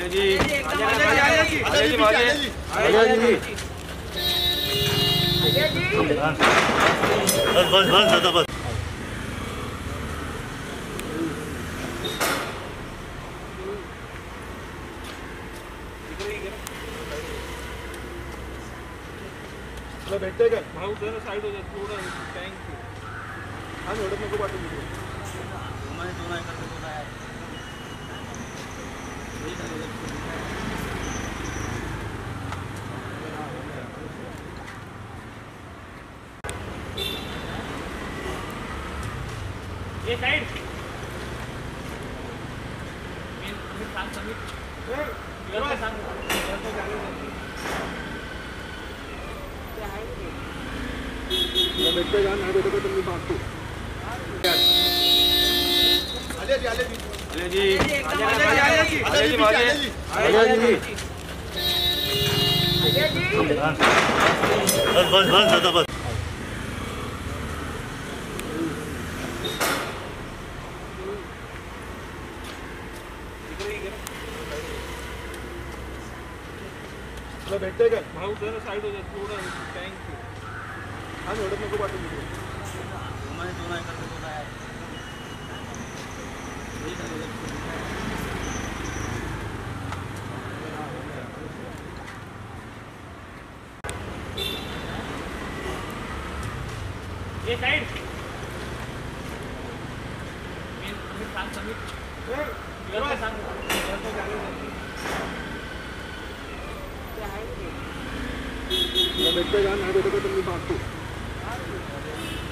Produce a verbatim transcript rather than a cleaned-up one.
अजय जी, अजय जी, अजय जी, बस बस बस दादा बस। भेटतंय का? भाऊ जरा साईड हो जा थोडं थँक्यू. हा ओढत नको पाठवून ये साइड मी मी सांग समीर व्यवस्था सांग भेटतंय का? नाही भेटत तर मी सांगतो. अजय जी, अजय जी, अजय जी, अजय जी, बस बस बस दादा बस. भेटतंय का? भाऊ जरा साईड हो जा थोडं थँक्यू. हा ओढत नको पाठवून ये साइड मी मी सांग समीर व्यवस्था सांग भेटतंय का? नाही भेटत तर मी सांगतो.